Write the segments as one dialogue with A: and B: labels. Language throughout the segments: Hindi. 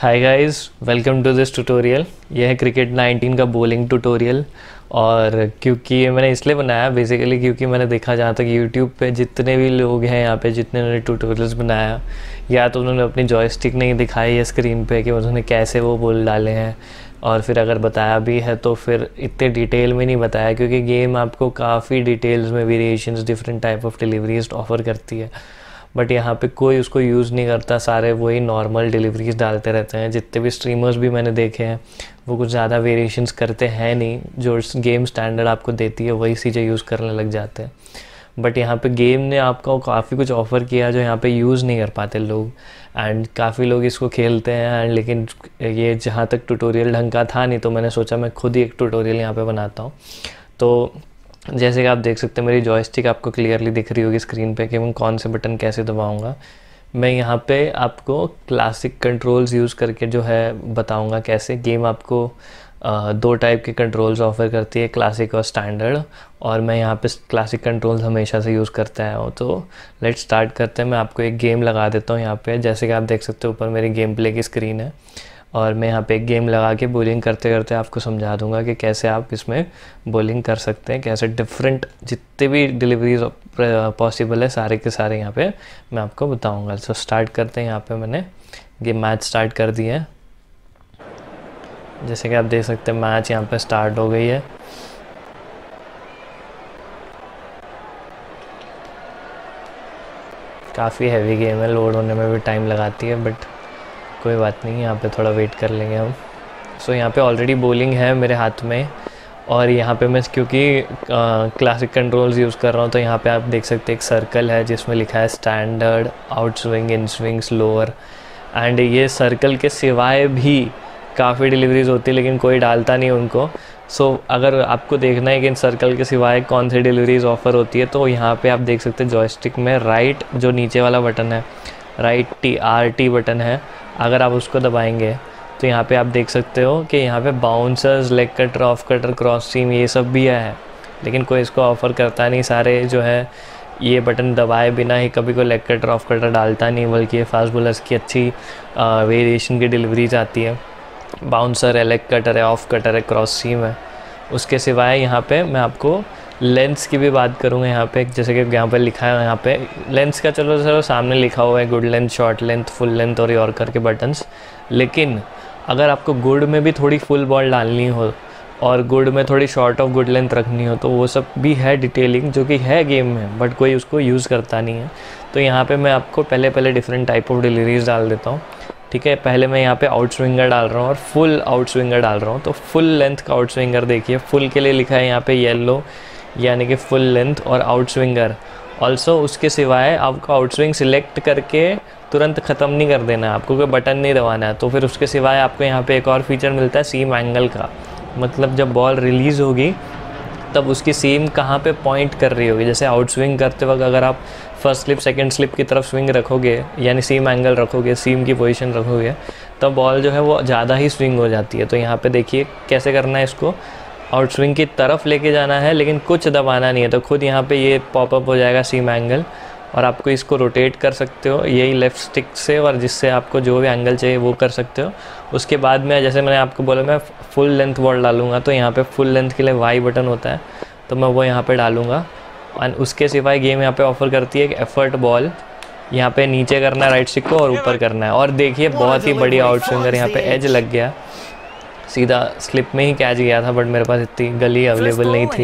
A: Hi guys, welcome to this tutorial. ये है क्रिकेट 19 का बॉलिंग ट्यूटोरियल। और क्योंकि ये मैंने इसलिए बनाया बेसिकली क्योंकि मैंने देखा जहाँ तक यूट्यूब पे जितने भी लोग हैं यहाँ पे जितने उन्होंने ट्यूटोरियल्स बनाया, या तो उन्होंने अपनी जॉयस्टिक नहीं दिखाई है स्क्रीन पे कि उन्होंने कैसे वो बॉल डाले हैं, और फिर अगर बताया भी है तो फिर इतने डिटेल में नहीं बताया, क्योंकि गेम आपको काफ़ी डिटेल्स में variations different type of deliveries offer करती है। बट यहाँ पे कोई उसको यूज़ नहीं करता, सारे वही नॉर्मल डिलीवरीज डालते रहते हैं। जितने भी स्ट्रीमर्स भी मैंने देखे हैं वो कुछ ज़्यादा वेरिएशंस करते हैं नहीं, जो गेम स्टैंडर्ड आपको देती है वही चीज़ें यूज़ करने लग जाते हैं। बट यहाँ पे गेम ने आपको काफ़ी कुछ ऑफ़र किया जो यहाँ पे यूज़ नहीं कर पाते लोग, एंड काफ़ी लोग इसको खेलते हैं। एंड लेकिन ये जहाँ तक ट्यूटोरियल ढंग का था नहीं, तो मैंने सोचा मैं खुद ही एक ट्यूटोरियल यहाँ पे बनाता हूँ। तो जैसे कि आप देख सकते हैं मेरी जॉयस्टिक आपको क्लियरली दिख रही होगी स्क्रीन पे कि मैं कौन से बटन कैसे दबाऊंगा। मैं यहाँ पे आपको क्लासिक कंट्रोल्स यूज़ करके जो है बताऊंगा कैसे। गेम आपको दो टाइप के कंट्रोल्स ऑफ़र करती है, क्लासिक और स्टैंडर्ड, और मैं यहाँ पे क्लासिक कंट्रोल्स हमेशा से यूज़ करता है। तो लेट्स स्टार्ट करते हैं। मैं आपको एक गेम लगा देता हूँ यहाँ पे। जैसे कि आप देख सकते हो ऊपर मेरी गेम प्ले की स्क्रीन है, और मैं यहाँ पे एक गेम लगा के बॉलिंग करते करते आपको समझा दूंगा कि कैसे आप इसमें बॉलिंग कर सकते हैं, कैसे डिफरेंट जितने भी डिलीवरीज पॉसिबल है सारे के सारे यहाँ पे मैं आपको बताऊंगा। सो स्टार्ट करते हैं। यहाँ पे मैंने गेम मैच स्टार्ट कर दिया है। जैसे कि आप देख सकते हैं मैच यहाँ पे स्टार्ट हो गई है। काफ़ी हैवी गेम है, लोड होने में भी टाइम लगाती है, बट कोई बात नहीं, यहाँ पे थोड़ा वेट कर लेंगे हम। सो यहाँ पे ऑलरेडी बॉलिंग है मेरे हाथ में, और यहाँ पे मैं क्योंकि क्लासिक कंट्रोल्स यूज़ कर रहा हूँ तो यहाँ पे आप देख सकते हैं एक सर्कल है जिसमें लिखा है standard, out swing, in swing, slower. And ये सर्कल के सिवाय भी काफ़ी डिलीवरीज होती है लेकिन कोई डालता नहीं उनको। सो अगर आपको देखना है कि इन सर्कल के सिवाय कौन सी डिलीवरीज ऑफ़र होती है, तो यहाँ पे आप देख सकते हैं जॉयस्टिक में राइट जो नीचे वाला बटन है, राइट RT बटन है, अगर आप उसको दबाएंगे तो यहाँ पे आप देख सकते हो कि यहाँ पे bouncers, leg cutter, off cutter, cross seam ये सब भी है, लेकिन कोई इसको ऑफ़र करता नहीं। सारे जो है ये बटन दबाए बिना ही कभी कोई लेग कटर, ऑफ कटर डालता नहीं, बल्कि ये फास्ट बॉलर्स की अच्छी वेरिएशन की डिलीवरीज आती है। बाउंसर है, लेग कटर है, ऑफ कटर है, क्रॉस सीम है। उसके सिवाय यहाँ पे मैं आपको लेंस की भी बात करूँगा। यहाँ पे जैसे कि यहाँ पे लिखा है, यहाँ पे लेंस का चलो सामने लिखा हुआ है good length, short length, full length और यॉर्कर के बटन्स। लेकिन अगर आपको गुड में भी थोड़ी फुल बॉल डालनी हो और गुड में थोड़ी शॉर्ट ऑफ गुड लेंथ रखनी हो, तो वो सब भी है डिटेलिंग जो कि है गेम में, बट कोई उसको यूज़ करता नहीं है। तो यहाँ पे मैं आपको पहले डिफरेंट टाइप ऑफ डिलीवरीज डाल देता हूँ। ठीक है, पहले मैं यहाँ पे आउट स्विंगर डाल रहा हूँ और फुल आउट स्विंगर डाल रहा हूँ। तो फुल लेंथ का आउट स्विंगर देखिए, फुल के लिए लिखा है यहाँ पे येलो, यानी कि फुल लेंथ और आउट स्विंगर। ऑल्सो उसके सिवाय आपको आउट स्विंग सिलेक्ट करके तुरंत ख़त्म नहीं कर देना है, आपको कोई बटन नहीं दबाना है। तो फिर उसके सिवाय आपको यहाँ पे एक और फीचर मिलता है सीम एंगल का, मतलब जब बॉल रिलीज़ होगी तब उसकी सीम कहाँ पे पॉइंट कर रही होगी। जैसे आउट स्विंग करते वक्त अगर आप फर्स्ट स्लिप सेकंड स्लिप की तरफ स्विंग रखोगे, यानी सीम एंगल रखोगे, सीम की पोजीशन रखोगे, तब बॉल जो है वो ज़्यादा ही स्विंग हो जाती है। तो यहाँ पे देखिए कैसे करना है, इसको आउट स्विंग की तरफ लेके जाना है लेकिन कुछ दबाना नहीं है। तो खुद यहाँ पे ये पॉपअप हो जाएगा सीम एंगल, और आपको इसको रोटेट कर सकते हो यही लेफ़्ट स्टिक से, और जिससे आपको जो भी एंगल चाहिए वो कर सकते हो। उसके बाद में जैसे मैंने आपको बोला मैं फुल लेंथ बॉल डालूंगा, तो यहाँ पे फुल लेंथ के लिए Y बटन होता है, तो मैं वो यहाँ पे डालूंगा। और उसके सिवाय गेम यहाँ पे ऑफ़र करती है एक एफर्ट बॉल, यहाँ पे नीचे करना है राइट स्टिक को और ऊपर करना है। और देखिए बहुत ही बड़ी आउट स्विंगर, यहाँ पे एज लग गया, सीधा स्लिप में ही कैच गया था, बट मेरे पास इतनी गली अवेलेबल नहीं थी,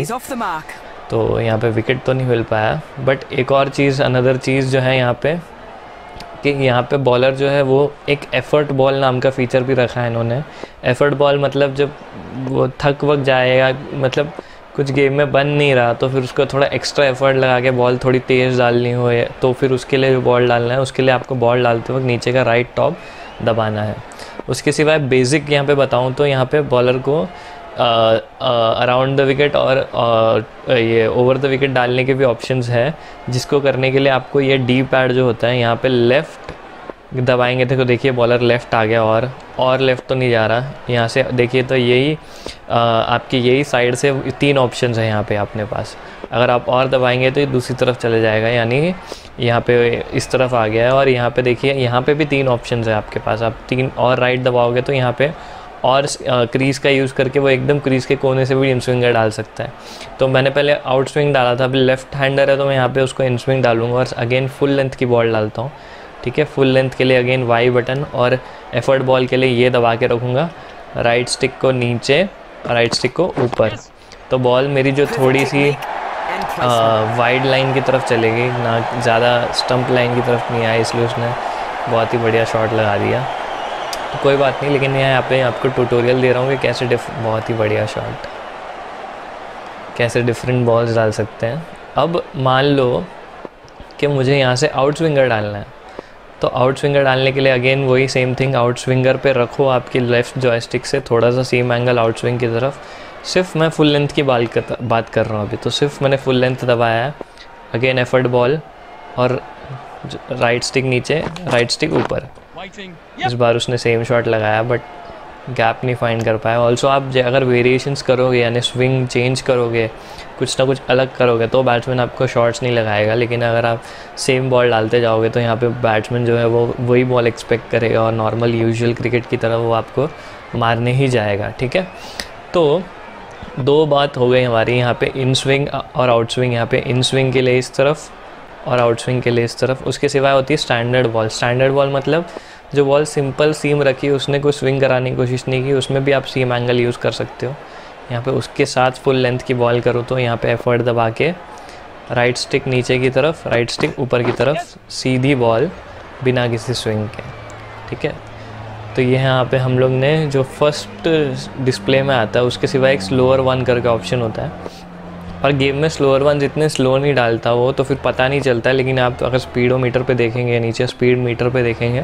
A: तो यहाँ पे विकेट तो नहीं मिल पाया। बट एक और चीज़, अनदर चीज़ जो है यहाँ पे कि यहाँ पे बॉलर जो है वो एक एफर्ट बॉल नाम का फ़ीचर भी रखा है इन्होंने। एफर्ट बॉल मतलब जब वो थक वक जाएगा, मतलब कुछ गेम में बन नहीं रहा, तो फिर उसको थोड़ा एक्स्ट्रा एफर्ट लगा के बॉल थोड़ी तेज़ डालनी हो, तो फिर उसके लिए जो बॉल डालना है उसके लिए आपको बॉल डालते वक्त नीचे का राइट टॉप दबाना है। उसके सिवाय बेसिक यहाँ पे बताऊँ तो यहाँ पे बॉलर को अराउंड द विकेट और ये ओवर द विकेट डालने के भी ऑप्शंस है, जिसको करने के लिए आपको ये D पैड जो होता है यहाँ पे लेफ़्ट दबाएंगे तो देखिए बॉलर लेफ़्ट आ गया, और लेफ़्ट तो नहीं जा रहा यहाँ से। देखिए तो यही आपकी यही साइड से 3 ऑप्शंस हैं यहाँ पे अपने पास। अगर आप और दबाएंगे तो ये दूसरी तरफ चले जाएगा, यानी यहाँ पे इस तरफ आ गया है। और यहाँ पे देखिए यहाँ पे भी 3 ऑप्शंस है आपके पास। आप 3 और राइट दबाओगे तो यहाँ पे और क्रीज़ का यूज़ करके वो एकदम क्रीज़ के कोने से भी इन स्विंगर डाल सकता है। तो मैंने पहले आउट स्विंग डाला था, अभी लेफ़्ट हैंडर है तो मैं यहाँ पे उसको इन स्विंग डालूँगा और अगेन फुल लेंथ की बॉल डालता हूँ। ठीक है, फुल लेंथ के लिए अगेन वाई बटन, और एफर्ट बॉल के लिए ये दबा के रखूँगा, राइट स्टिक को नीचे, राइट स्टिक को ऊपर। तो बॉल मेरी जो थोड़ी सी वाइड लाइन की तरफ चलेगी, ना ज़्यादा स्टंप लाइन की तरफ नहीं आया, इसलिए उसने बहुत ही बढ़िया शॉट लगा दिया। तो कोई बात नहीं, लेकिन यहाँ पे आपको ट्यूटोरियल दे रहा हूँ कि कैसे बहुत ही बढ़िया शॉट, कैसे डिफरेंट बॉल्स डाल सकते हैं। अब मान लो कि मुझे यहाँ से आउट स्विंगर डालना है, तो आउट स्विंगर डालने के लिए अगेन वही सेम थिंग, आउट स्विंगर पे रखो आपकी लेफ़्ट जॉयस्टिक से थोड़ा सा सेम एंगल आउट स्विंग की तरफ। सिर्फ मैं फुल लेंथ की बात कर रहा हूँ अभी, तो सिर्फ मैंने फुल लेंथ दबाया है। अगेन एफर्ट बॉल और राइट स्टिक नीचे, राइट स्टिक ऊपर। इस बार उसने सेम शॉट लगाया बट गैप नहीं फाइंड कर पाया। ऑल्सो आप अगर वेरिएशंस करोगे, यानी स्विंग चेंज करोगे, कुछ ना कुछ अलग करोगे, तो बैट्समैन आपको शॉट्स नहीं लगाएगा। लेकिन अगर आप सेम बॉल डालते जाओगे तो यहाँ पे बैट्समैन जो है वो वही बॉल एक्सपेक्ट करेगा और नॉर्मल यूजुअल क्रिकेट की तरह वो आपको मारने ही जाएगा। ठीक है, तो 2 बात हो गई हमारी यहाँ पे, इन स्विंग और आउट स्विंग। यहाँ पे इन स्विंग के लिए इस तरफ और आउट स्विंग के लिए इस तरफ। उसके सिवाय होती है स्टैंडर्ड बॉल। स्टैंडर्ड बॉल मतलब जो बॉल सिंपल सीम रखी, उसने कोई स्विंग कराने की कोशिश नहीं की, उसमें भी आप सीम एंगल यूज़ कर सकते हो। यहाँ पे उसके साथ फुल लेंथ की बॉल करो तो यहाँ पे एफर्ट दबा के राइट स्टिक नीचे की तरफ, राइट स्टिक ऊपर की तरफ, सीधी बॉल बिना किसी स्विंग के। ठीक है, तो ये यहाँ पे हम लोग ने जो फर्स्ट डिस्प्ले में आता है, उसके सिवाय एक स्लोअर 1 करके ऑप्शन होता है। और गेम में स्लोअर 1 जितने स्लो नहीं डालता वो तो फिर पता नहीं चलता है, लेकिन आप अगर स्पीडोमीटर पे देखेंगे, नीचे स्पीड मीटर पे देखेंगे,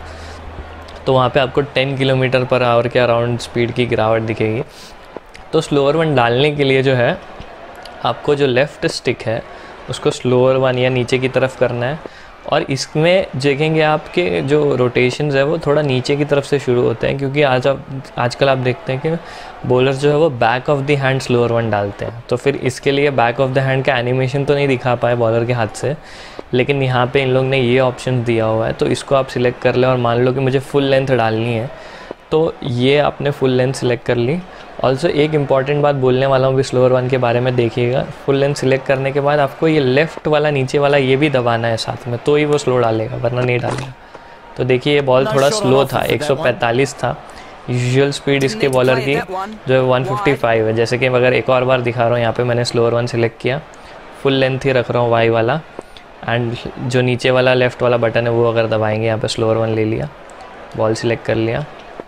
A: तो वहाँ पे आपको 10 किलोमीटर पर आवर के अराउंड स्पीड की गिरावट दिखेगी। तो स्लोअर 1 डालने के लिए जो है आपको जो लेफ़्ट स्टिक है उसको स्लोअर 1 या नीचे की तरफ करना है। और इसमें देखेंगे आपके जो रोटेशंस है वो थोड़ा नीचे की तरफ से शुरू होते हैं, क्योंकि आजकल आप देखते हैं कि बॉलर जो है वो back of the hand slower 1 डालते हैं। तो फिर इसके लिए बैक ऑफ द हैंड का एनिमेशन तो नहीं दिखा पाए बॉलर के हाथ से, लेकिन यहाँ पे इन लोग ने ये ऑप्शन दिया हुआ है, तो इसको आप सिलेक्ट कर लें। और मान लो कि मुझे फुल लेंथ डालनी है, तो ये आपने फुल लेंथ सिलेक्ट कर ली। ऑल्सो एक इंपॉर्टेंट बात बोलने वाला हूँ भी स्लोअर 1 के बारे में, देखिएगा फुल लेंथ सिलेक्ट करने के बाद आपको ये लेफ़्ट वाला नीचे वाला ये भी दबाना है साथ में, तो ही वो स्लो डालेगा, वरना नहीं डालेगा। तो देखिए ये बॉल थोड़ा स्लो था, 145 था। यूजुअल स्पीड इसके बॉलर की जो है 155 है। जैसे कि अगर एक और बार दिखा रहा हूँ, यहाँ पे मैंने स्लोअर 1 सिलेक्ट किया, फुल लेंथ ही रख रहा हूँ वाई वाला, एंड जो नीचे वाला लेफ़्ट वाला बटन है वो अगर दबाएंगे, यहाँ पे स्लोअर 1 ले लिया, बॉल सिलेक्ट कर लिया,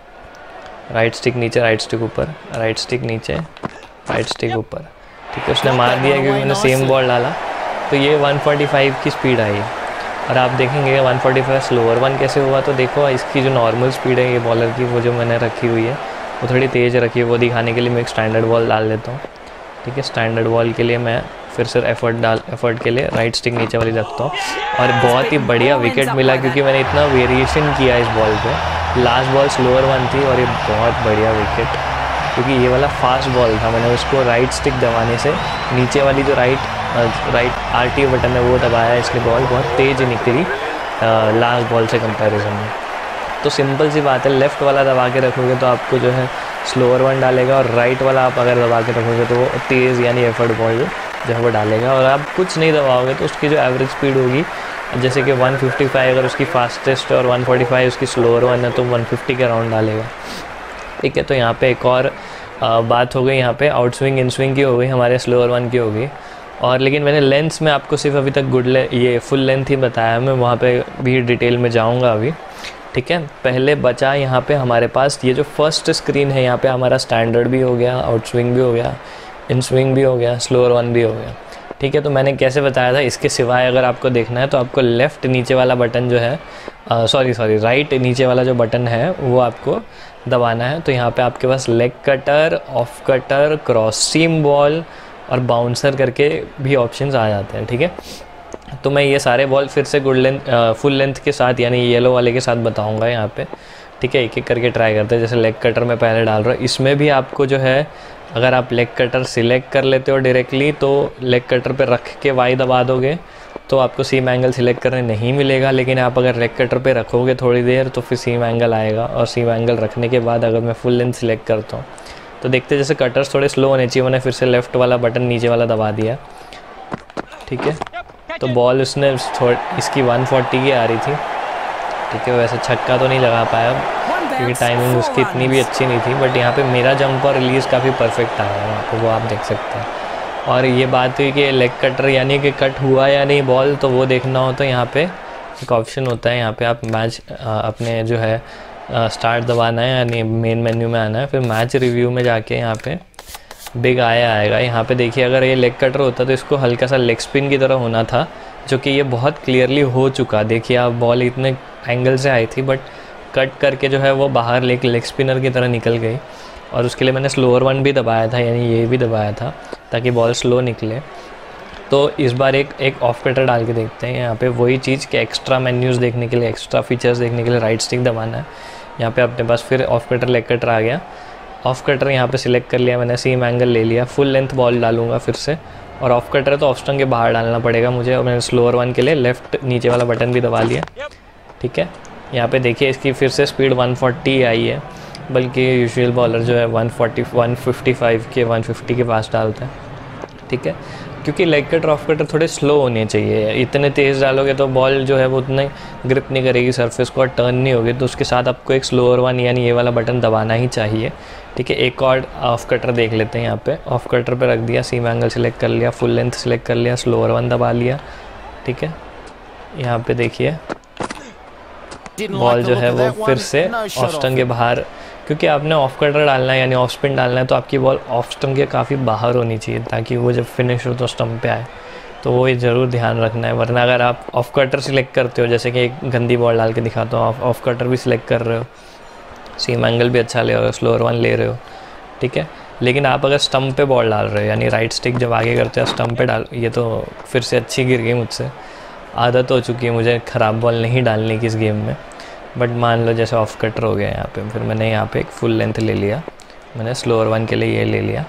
A: राइट स्टिक नीचे, राइट स्टिक ऊपर, राइट स्टिक नीचे, राइट स्टिक ऊपर। ठीक है, उसने मार दिया क्योंकि मैंने सेम बॉल डाला। तो ये 145 की स्पीड आई। और आप देखेंगे 145 स्लोअर 1 कैसे हुआ, तो देखो इसकी जो नॉर्मल स्पीड है ये बॉलर की, वो जो मैंने रखी हुई है वो थोड़ी तेज़ रखी है, वो दिखाने के लिए मैं एक स्टैंडर्ड बॉल डाल देता हूँ। ठीक है, स्टैंडर्ड बॉल के लिए मैं फिर से एफर्ट के लिए राइट स्टिक नीचे वाली रखता हूँ। और बहुत ही बढ़िया विकेट मिला, क्योंकि मैंने इतना वेरिएशन किया इस बॉल पे। लास्ट बॉल स्लोअर 1 थी और ये बहुत बढ़िया विकेट, क्योंकि ये वाला फास्ट बॉल था, मैंने उसको राइट स्टिक दबाने से नीचे वाली जो राइट RT बटन है वो दबाया, इसलिए बॉल बहुत तेज़ निकली लास्ट बॉल से कंपैरिजन में। तो सिंपल सी बात है, लेफ़्ट वाला दबा के रखोगे तो आपको जो है स्लोअर 1 डालेगा, और राइट वाला आप अगर दबा के रखोगे तो वो तेज़ यानी एफर्ट बॉल जो है वो डालेगा। और आप कुछ नहीं दबाओगे तो उसकी जो एवरेज स्पीड होगी, जैसे कि 155 अगर उसकी फास्टेस्ट और 145 उसकी स्लोअर 1 है, तो 150 के अराउंड डालेगा। ठीक है, तो यहाँ पे एक और बात हो गई, यहाँ पे आउट स्विंग इन स्विंग की हो गई, हमारे स्लोअर 1 की हो गई। और लेकिन मैंने लेंथ्स में आपको सिर्फ अभी तक ये फुल लेंथ ही बताया, मैं वहाँ पे भी डिटेल में जाऊँगा अभी। ठीक है, पहले बचा यहाँ पे हमारे पास ये जो फर्स्ट स्क्रीन है, यहाँ पे हमारा स्टैंडर्ड भी हो गया, आउट स्विंग भी हो गया, इन स्विंग भी हो गया, स्लोअर 1 भी हो गया। ठीक है, तो मैंने कैसे बताया था, इसके सिवाय अगर आपको देखना है तो आपको लेफ़्ट नीचे वाला बटन जो है राइट नीचे वाला जो बटन है वो आपको दबाना है। तो यहाँ पे आपके पास leg cutter, off cutter, cross seam ball और बाउंसर करके भी ऑप्शंस आ जाते हैं। ठीक है, तो मैं ये सारे बॉल फिर से फुल लेंथ के साथ यानी येलो वाले के साथ बताऊंगा यहाँ पे, ठीक है। एक एक करके ट्राई करते हैं। जैसे लेग कटर में पहले डाल रहा हूँ, इसमें भी आपको जो है अगर आप लेग कटर सिलेक्ट कर लेते हो डायरेक्टली तो लेग कटर पे रख के वाई दबा दोगे तो आपको सीम एंगल सिलेक्ट करने नहीं मिलेगा। लेकिन आप अगर लेग कटर पे रखोगे थोड़ी देर तो फिर सीम एंगल आएगा। और सीम एंगल रखने के बाद अगर मैं फुल लेंथ सिलेक्ट करता हूँ तो देखते जैसे कटर्स थोड़े स्लो होने चाहिए, मैंने फिर से लेफ़्ट वाला बटन नीचे वाला दबा दिया, ठीक है। तो बॉल उसने इसकी 140 की आ रही थी, ठीक है। वैसे छक्का तो नहीं लगा पाया क्योंकि टाइमिंग उसकी इतनी भी अच्छी नहीं थी, बट यहाँ पे मेरा जंप और रिलीज़ काफ़ी परफेक्ट आया वहाँ पे, वो आप देख सकते हैं। और ये बात हुई कि लेग कटर यानी कि कट हुआ या नहीं बॉल, तो वो देखना हो तो यहाँ पे एक ऑप्शन होता है, यहाँ पे आप मैच अपने जो है स्टार्ट दबाना है यानी मेन मेन्यू में आना है, फिर मैच रिव्यू में जाके यहाँ पे बिग आएगा। यहाँ पे देखिए अगर ये लेग कटर होता तो इसको हल्का सा लेग स्पिन की तरह होना था, जो कि ये बहुत क्लियरली हो चुका। देखिए आप बॉल इतने एंगल से आई थी बट कट करके जो है वो बाहर लेग स्पिनर की तरह निकल गई। और उसके लिए मैंने स्लोअर वन भी दबाया था, यानी ये भी दबाया था ताकि बॉल स्लो निकले। तो इस बार एक ऑफ कटर डाल के देखते हैं। यहाँ पे वही चीज़ कि एक्स्ट्रा मेन्यूज़ देखने के लिए, एक्स्ट्रा फीचर्स देखने के लिए राइट स्टिक दबाना है। यहाँ पे अपने पास फिर ऑफ कटर लेग कटर आ गया। ऑफ कटर यहाँ पे सिलेक्ट कर लिया मैंने, सीम एंगल ले लिया, फुल लेंथ बॉल डालूंगा फिर से। और ऑफ कटर है तो ऑफ स्टंग के बाहर डालना पड़ेगा मुझे, और मैंने स्लोअर वन के लिए लेफ़्ट नीचे वाला बटन भी दबा लिया, ठीक है। यहाँ पे देखिए इसकी फिर से स्पीड 140 आई है, बल्कि यूजुअल बॉलर जो है 140 155 के 150 के पास डालता है, ठीक है। क्योंकि लेग कटर ऑफ कटर थोड़े स्लो होने चाहिए, इतने तेज़ डालोगे तो बॉल जो है वो उतने ग्रिप नहीं करेगी सरफेस को और टर्न नहीं होगी। तो उसके साथ आपको एक स्लोअर वन यानी ये वाला बटन दबाना ही चाहिए, ठीक है। एक और ऑफ कटर देख लेते हैं। यहाँ पे ऑफ कटर पे रख दिया, सीम एंगल सेलेक्ट कर लिया, फुल लेंथ सेलेक्ट कर लिया, स्लोअर वन दबा लिया, ठीक है। यहाँ पे देखिए बॉल जो है वो फिर से ऑफ स्टंग के बाहर, क्योंकि आपने ऑफ कटर डालना है यानी ऑफ स्पिन डालना है तो आपकी बॉल ऑफ स्टंप के काफ़ी बाहर होनी चाहिए ताकि वो जब फिनिश हो तो स्टंप पे आए। तो वो ये ज़रूर ध्यान रखना है, वरना अगर आप ऑफ कटर सिलेक्ट करते हो, जैसे कि एक गंदी बॉल डाल के दिखाता हूँ, ऑफ कटर भी सिलेक्ट कर रहे हो, सीम एंगल भी अच्छा ले रहे हो, स्लोअर वन ले रहे हो, ठीक है। लेकिन आप अगर स्टंप पे बॉल डाल रहे हो यानी राइट स्टिक जब आगे करते हो स्टंप पे डाल, ये तो फिर से अच्छी गिर गई मुझसे, आदत हो चुकी है मुझे ख़राब बॉल नहीं डालने की इस गेम में। बट मान लो जैसे ऑफ कटर हो गया यहाँ पे, फिर मैंने यहाँ पे एक फुल लेंथ ले लिया, मैंने स्लोअर वन के लिए ये ले लिया,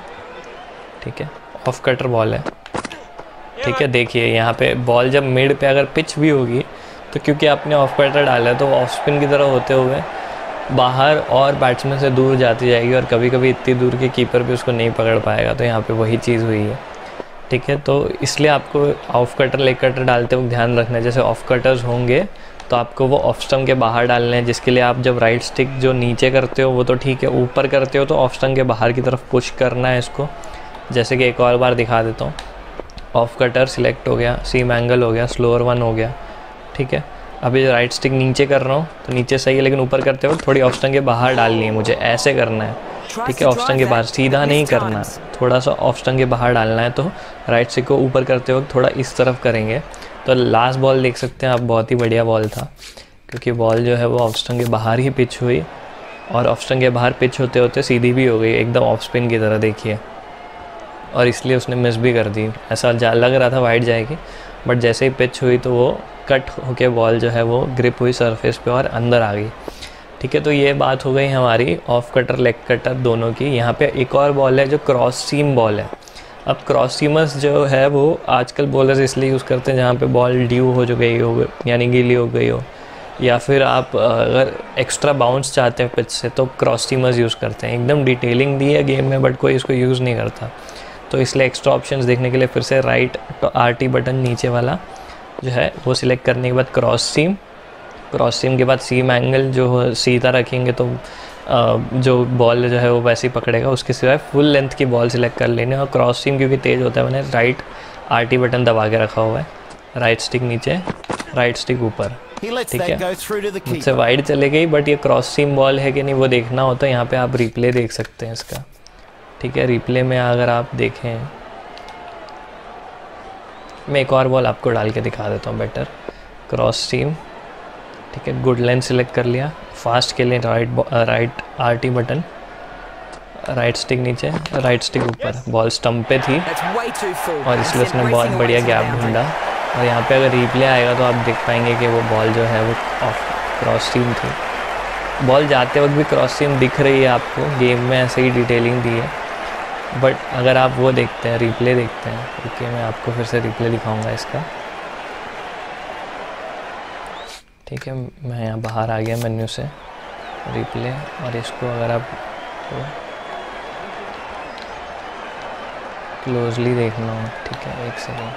A: ठीक है। ऑफ कटर बॉल है, ठीक है। देखिए यहाँ पे बॉल जब मिड पे अगर पिच भी होगी तो क्योंकि आपने ऑफ कटर डाला है तो ऑफ स्पिन की तरह होते हुए बाहर और बैट्समैन से दूर जाती जाएगी और कभी कभी इतनी दूर के कीपर भी उसको नहीं पकड़ पाएगा। तो यहाँ पे वही चीज़ हुई है, ठीक है। तो इसलिए आपको ऑफ कटर लेग कटर डालते वक्त ध्यान रखना है, जैसे ऑफ कटर्स होंगे तो आपको वो ऑफ स्टंप के बाहर डालने हैं, जिसके लिए आप जब राइट स्टिक जो नीचे करते हो वो तो ठीक है, ऊपर करते हो तो ऑफ स्टंप के बाहर की तरफ पुश करना है इसको। जैसे कि एक और बार दिखा देता हूँ, ऑफ कटर सिलेक्ट हो गया, सीम एंगल हो गया, स्लोअर वन हो गया, ठीक है। अभी राइट स्टिक नीचे कर रहा हूँ तो नीचे सही है, लेकिन ऊपर करते वक्त थोड़ी ऑफ स्टंप के बाहर डालनी है मुझे, ऐसे करना है, ठीक है। ऑफ स्टंप के बाहर सीधा नहीं करना, थोड़ा सा ऑफ स्टंप के बाहर डालना है। तो राइट स्टिक को ऊपर करते वक्त थोड़ा इस तरफ करेंगे। तो लास्ट बॉल देख सकते हैं आप, बहुत ही बढ़िया बॉल था, क्योंकि बॉल जो है वो ऑफ स्टंप के बाहर ही पिच हुई और ऑफ स्टंप के बाहर पिच होते होते सीधी भी हो गई एकदम ऑफ स्पिन की तरह, देखिए। और इसलिए उसने मिस भी कर दी, ऐसा लग रहा था वाइड जाएगी, बट जैसे ही पिच हुई तो वो कट होके बॉल जो है वो ग्रिप हुई सरफेस पे और अंदर आ गई, ठीक है। तो ये बात हो गई हमारी ऑफ कटर लेग कटर दोनों की। यहाँ पे एक और बॉल है जो क्रॉस सीम बॉल है। अब क्रॉस सीमर्स जो है वो आजकल बॉलर्स इसलिए यूज़ करते हैं जहाँ पे बॉल ड्यू हो जो गई हो यानी गीली हो गई हो, या फिर आप अगर एक्स्ट्रा बाउंस चाहते हैं पिच से तो क्रॉस सीमर्स यूज़ करते हैं। एकदम डिटेलिंग दी है गेम में बट कोई इसको यूज़ नहीं करता, तो इसलिए एक्स्ट्रा ऑप्शंस देखने के लिए फिर से राइट RT बटन नीचे वाला जो है वो सिलेक्ट करने के बाद क्रॉस सीम के बाद सीम एंगल जो सीधा रखेंगे तो जो बॉल जो है वो वैसे ही पकड़ेगा। उसके सिवाय फुल लेंथ की बॉल सिलेक्ट कर लेने, और क्रॉस सीम क्योंकि तेज़ होता है मैंने राइट RT बटन दबा के रखा हुआ है, राइट स्टिक नीचे राइट स्टिक ऊपर, ठीक है। मुझसे वाइड चले गई बट ये क्रॉस सीम बॉल है कि नहीं वो देखना होता है। यहाँ पे आप रिप्ले देख सकते हैं इसका, ठीक है। रिप्ले में अगर आप देखें, मैं एक और बॉल आपको डाल के दिखा देता हूँ बेटर, क्रॉस सीम, ठीक है। गुड लेंथ सिलेक्ट कर लिया, फास्ट के लिए right RT button, right stick नीचे राइट स्टिक ऊपर, बॉल स्टंप पे थी और इसलिए उसने बहुत बढ़िया गैप ढूंढा और यहाँ पे अगर रिप्ले आएगा तो आप देख पाएंगे कि वो बॉल जो है वो ऑफ क्रॉस सीम थी। बॉल जाते वक्त भी क्रॉस सीम दिख रही है आपको, गेम में ऐसे ही डिटेलिंग दी है। बट अगर आप वो देखते हैं, रिप्ले देखते हैं, ओके मैं आपको फिर से रिप्ले दिखाऊंगा इसका। ठीक है, मैं यहाँ बाहर आ गया मेन्यू से, रिप्ले, और इसको अगर आप क्लोजली देखना हो, ठीक है, एक सेकेंड।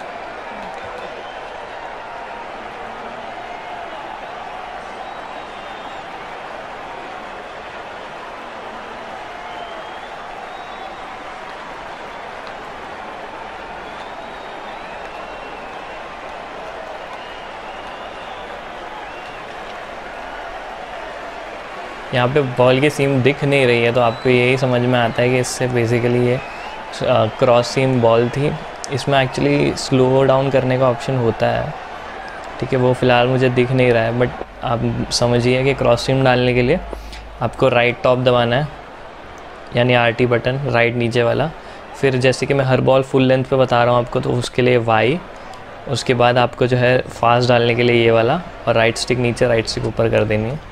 A: यहाँ पे बॉल की सीम दिख नहीं रही है तो आपको यही समझ में आता है कि इससे बेसिकली ये क्रॉस सीम बॉल थी। इसमें एक्चुअली स्लो डाउन करने का ऑप्शन होता है, ठीक है, वो फ़िलहाल मुझे दिख नहीं रहा है। बट आप समझिए कि क्रॉस सीम डालने के लिए आपको राइट टॉप दबाना है, यानी RT बटन, राइट नीचे वाला। फिर जैसे कि मैं हर बॉल फुल लेंथ पे बता रहा हूँ आपको, तो उसके लिए Y, उसके बाद आपको जो है फास्ट डालने के लिए ये वाला, और राइट स्टिक नीचे, राइट स्टिक ऊपर कर देनी है,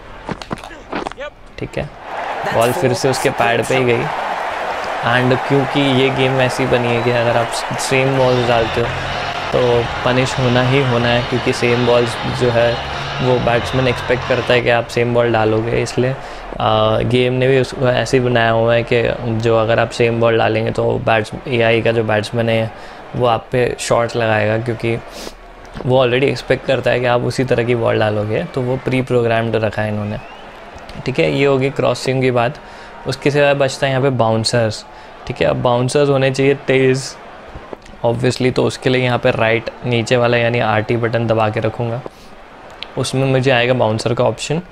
A: ठीक है। बॉल फिर से उसके पैड पे ही गई। एंड क्योंकि ये गेम ऐसी बनी है कि अगर आप सेम बॉल्स डालते हो तो पनिश होना ही होना है, क्योंकि सेम बॉल्स जो है वो बैट्समैन एक्सपेक्ट करता है कि आप सेम बॉल डालोगे। इसलिए गेम ने भी उसको ऐसे ही बनाया हुआ है कि जो अगर आप सेम बॉल डालेंगे तो AI का जो बैट्समैन है वो आप पे शॉट्स लगाएगा, क्योंकि वो ऑलरेडी एक्सपेक्ट करता है कि आप उसी तरह की बॉल डालोगे। तो वो प्री प्रोग्राम्ड रखा है इन्होंने, ठीक है। ये होगी क्रॉसिंग की बात। उसके सिवाय बचता है यहाँ पे बाउंसर्स, ठीक है। अब बाउंसर्स होने चाहिए तेज़ ऑब्वियसली, तो उसके लिए यहाँ पे राइट नीचे वाला यानी RT बटन दबा के रखूँगा, उसमें मुझे आएगा बाउंसर का ऑप्शन।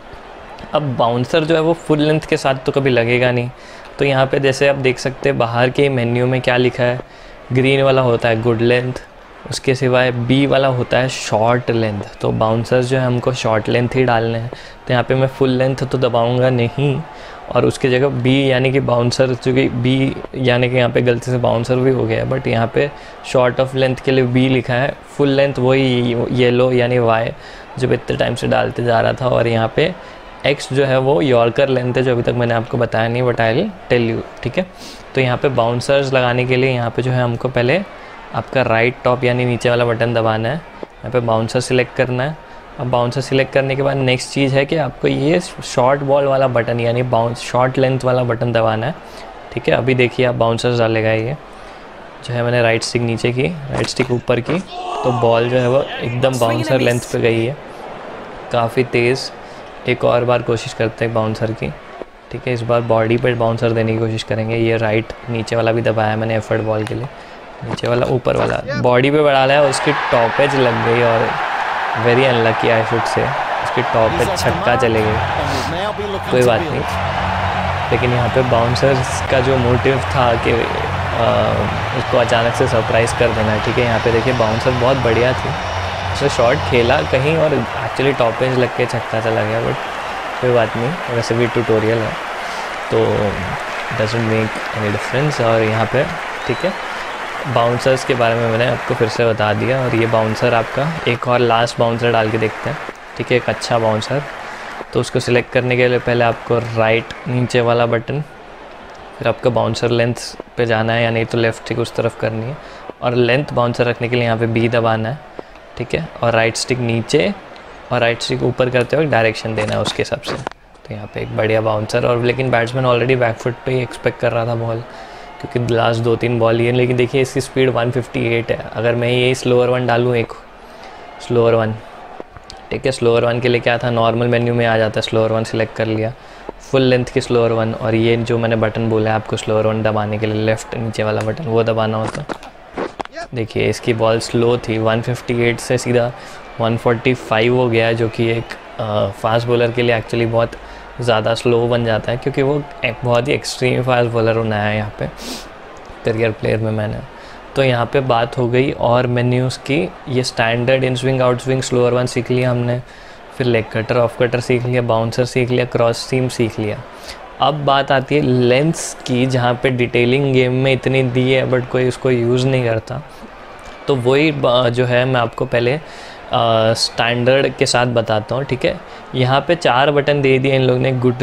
A: अब बाउंसर जो है वो फुल लेंथ के साथ तो कभी लगेगा नहीं, तो यहाँ पे जैसे आप देख सकते हैं बाहर के मेन्यू में क्या लिखा है, ग्रीन वाला होता है गुड लेंथ, उसके सिवाय B वाला होता है शॉर्ट लेंथ। तो बाउंसर्स जो है हमको शॉर्ट लेंथ ही डालने हैं, तो यहाँ पे मैं फुल लेंथ तो दबाऊंगा नहीं, और उसकी जगह B यानी कि बाउंसर, चूँकि B यानी कि यहाँ पे गलती से बाउंसर भी हो गया है, बट यहाँ पे शॉर्ट ऑफ लेंथ के लिए B लिखा है, फुल लेंथ वही येलो यानी Y जो इतने टाइम से डालते जा रहा था, और यहाँ पे X जो है वो यॉर्कर लेंथ है जो अभी तक मैंने आपको बताया नहीं, but I will tell you, ठीक है। तो यहाँ पे बाउंसर्स लगाने के लिए यहाँ पे जो है हमको पहले आपका राइट टॉप यानी नीचे वाला बटन दबाना है, यहाँ पे बाउंसर सिलेक्ट करना है। अब बाउंसर सिलेक्ट करने के बाद नेक्स्ट चीज़ है कि आपको ये शॉर्ट बॉल वाला बटन यानी बाउंस शॉर्ट लेंथ वाला बटन दबाना है, ठीक है। अभी देखिए आप बाउंसर्स डालेगा ये जो है, मैंने राइट स्टिक नीचे की, राइट स्टिक ऊपर की, तो बॉल जो है वो एकदम बाउंसर लेंथ पे गई है, काफ़ी तेज़। एक और बार कोशिश करते हैं बाउंसर की, ठीक है। इस बार बॉडी पे बाउंसर देने की कोशिश करेंगे। ये राइट नीचे वाला भी दबाया मैंने एफर्ट बॉल के लिए, नीचे वाला ऊपर वाला बॉडी पे बढ़ा लिया, उसकी टॉप एज लग गई और very unlucky I should say, उसकी टॉप एज छक्का चले गए, कोई बात नहीं। लेकिन यहाँ पे बाउंसर्स का जो मोटिव था कि उसको अचानक से सरप्राइज़ कर देना, ठीक है। यहाँ पे देखिए बाउंसर बहुत बढ़िया थी, उसने शॉट खेला कहीं और एक्चुअली टॉप एज लग के छक्का चला गया, बट कोई बात नहीं, वैसे भी ट्यूटोरियल है तो डजंट मेक एनी डिफरेंस। और यहाँ पे ठीक है, बाउंसर्स के बारे में मैंने आपको फिर से बता दिया। और ये बाउंसर आपका एक और लास्ट बाउंसर डाल के देखते हैं, ठीक है, एक अच्छा बाउंसर। तो उसको सिलेक्ट करने के लिए पहले आपको राइट नीचे वाला बटन, फिर आपका बाउंसर लेंथ पे जाना है, या नहीं तो लेफ़्ट स्टिक उस तरफ करनी है, और लेंथ बाउंसर रखने के लिए यहाँ पे B दबाना है, ठीक है। और राइट स्टिक नीचे और राइट स्टिक ऊपर करते हुए डायरेक्शन देना है उसके हिसाब से। तो यहाँ पे एक बढ़िया बाउंसर, और लेकिन बैट्समैन ऑलरेडी बैकफुट पे ही एक्सपेक्ट कर रहा था बॉल, क्योंकि लास्ट 2-3 बॉल ये। लेकिन देखिए इसकी स्पीड 158 है। अगर मैं यही स्लोअर वन डालूँ, एक स्लोअर वन, ठीक है, स्लोअर वन के लिए क्या था, नॉर्मल मेन्यू में आ जाता है, स्लोअर वन सिलेक्ट कर लिया, फुल लेंथ की स्लोअर वन, और ये जो मैंने बटन बोला है आपको स्लोअर वन दबाने के लिए, लेफ़्ट नीचे वाला बटन वो दबाना होता। देखिए इसकी बॉल स्लो थी, 158 से सीधा 145 हो गया, जो कि एक फास्ट बॉलर के लिए एक्चुअली बहुत ज़्यादा स्लो बन जाता है, क्योंकि वो एक बहुत ही एक्सट्रीम फास्ट बॉलर बनाया है यहाँ पे करियर प्लेयर में मैंने। तो यहाँ पे बात हो गई और मेन्यूज़ की। ये standard in swing out swing slower one सीख लिया हमने, फिर लेग कटर ऑफ कटर सीख लिया, बाउंसर सीख लिया, क्रॉस सीम सीख लिया। अब बात आती है लेंथ्स की, जहाँ पे डिटेलिंग गेम में इतनी दी है बट कोई उसको यूज़ नहीं करता। तो वही जो है मैं आपको पहले स्टैंडर्ड के साथ बताता हूँ, ठीक है। यहाँ पे 4 बटन दे दिए इन लोगों ने, good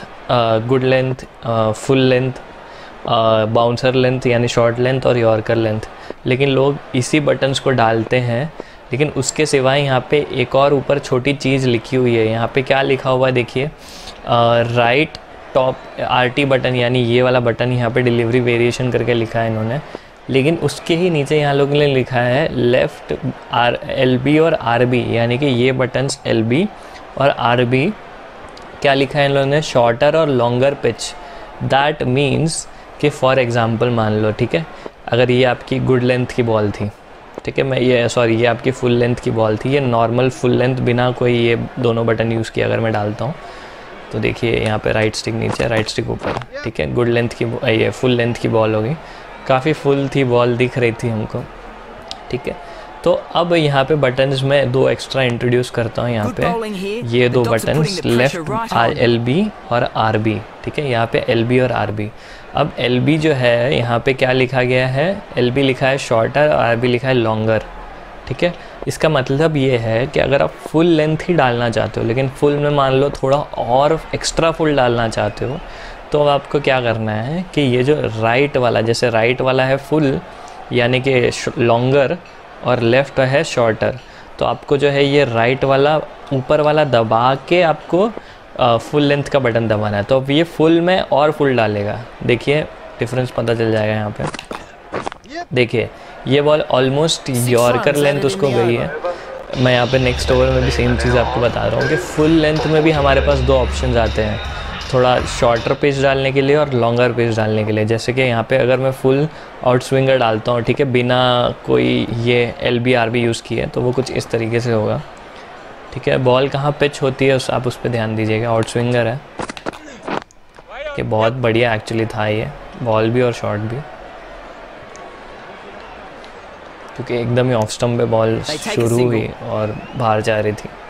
A: length, full length, bouncer length यानी शॉर्ट लेंथ और यॉर्कर लेंथ। लेकिन लोग इसी बटन्स को डालते हैं, लेकिन उसके सिवाय यहाँ पे एक और ऊपर छोटी चीज़ लिखी हुई है। यहाँ पे क्या लिखा हुआ है देखिए, राइट टॉप RT बटन यानी ये वाला बटन, यहाँ पे डिलीवरी वेरिएशन करके लिखा है इन्होंने। लेकिन उसके ही नीचे यहाँ लोगों ने लिखा है लेफ़्ट LB और RB, यानी कि ये बटन्स LB और RB क्या लिखा है इन लोगों ने, शॉर्टर और लॉन्गर पिच। दैट मीन्स कि फॉर एग्ज़ाम्पल मान लो, ठीक है, अगर ये आपकी गुड लेंथ की बॉल थी, ठीक है, ये आपकी फुल लेंथ की बॉल थी, ये नॉर्मल फुल लेंथ बिना कोई ये दोनों बटन यूज़ किया अगर मैं डालता हूँ तो देखिए यहाँ पे राइट स्टिक नीचे, राइट स्टिक ऊपर, ठीक है। गुड लेंथ की ये फुल लेंथ की बॉल होगी, काफ़ी फुल थी बॉल, दिख रही थी हमको, ठीक है। तो अब यहाँ पे बटन्स में 2 एक्स्ट्रा इंट्रोड्यूस करता हूँ। यहाँ पे ये 2 बटन्स लेफ़्ट LB और RB, ठीक है, यहाँ पे LB और RB। अब LB जो है यहाँ पे क्या लिखा गया है, LB लिखा है शॉर्टर और RB लिखा है लॉन्गर, ठीक है। इसका मतलब ये है कि अगर आप फुल लेंथ ही डालना चाहते हो, लेकिन फुल में मान लो थोड़ा और एक्स्ट्रा फुल डालना चाहते हो, तो अब आपको क्या करना है कि ये जो राइट वाला, जैसे राइट वाला है फुल यानी कि लॉन्गर और लेफ़्ट है शॉर्टर, तो आपको जो है ये राइट वाला ऊपर वाला दबा के आपको फुल लेंथ का बटन दबाना है। तो अब ये फुल में और फुल डालेगा, देखिए डिफरेंस पता चल जाएगा। यहाँ पे देखिए ये बॉल ऑलमोस्ट यॉर्कर लेंथ उसको गई है। मैं यहाँ पे नेक्स्ट ओवर में भी सेम चीज़ आपको बता रहा हूँ कि फुल लेंथ में भी हमारे पास 2 ऑप्शन आते हैं, थोड़ा शॉर्टर पिच डालने के लिए और लॉन्गर पिच डालने के लिए। जैसे कि यहाँ पे अगर मैं फुल आउट स्विंगर डालता हूँ, ठीक है, बिना कोई ये LB RB यूज़ किए, तो वो कुछ इस तरीके से होगा, ठीक है। बॉल कहाँ पिच होती है आप उस पर ध्यान दीजिएगा, आउट स्विंगर है कि बहुत बढ़िया एक्चुअली था ये बॉल भी और शॉट भी, क्योंकि एकदम ही ऑफ स्टम्प पे बॉल शुरू हुई और बाहर जा रही थी,